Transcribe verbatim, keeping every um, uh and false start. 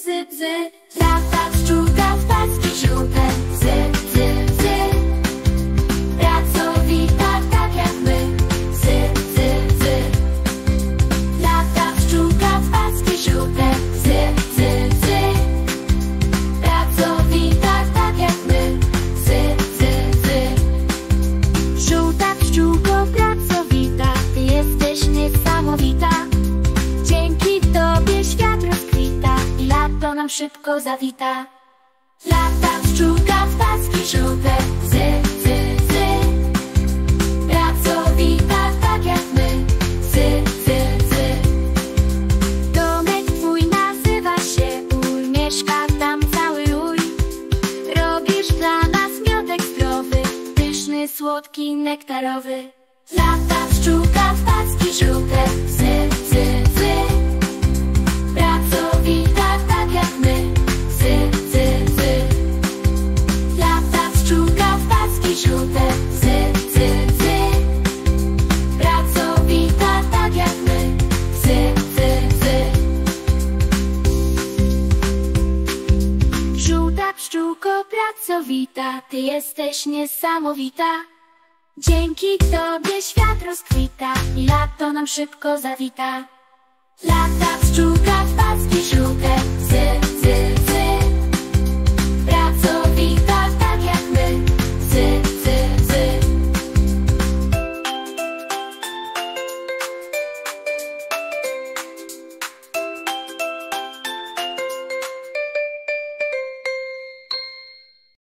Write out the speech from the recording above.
zy, zy. Lata pszczółka w paski żółte, zy, zy, zy. Pracowita tak jak my, zy, zy, zy. Lata pszczółka w paski żółte, zy, zy, zy. Pracowita tak jak my, zy, zy, zy. Żółta pszczółko pracowita, ty jesteś niesamowita. Dzięki tobie świat rozkwita i lato nam szybko zawita. Lata pszczółka w paski żółte, zy, zy, zy. Pracowita tak jak my, zy, zy, zy. Domek twój nazywa się Uj, mieszka tam cały uj. Robisz dla nas miodek zdrowy, pyszny, słodki, nektarowy. Lata pszczółka w paski żółte, zy, zy, zy. Pracowita tak jak my, zy, zy, zy. Lata pszczółka w paski żółte, zy, zy, zy. Pracowita tak jak my, zy, zy, zy. Żółta pszczółko pracowita, ty jesteś niesamowita. Dzięki tobie świat rozkwita i lato nam szybko zawita. Lata pszczółka w paski żółte, zy, zy, zy.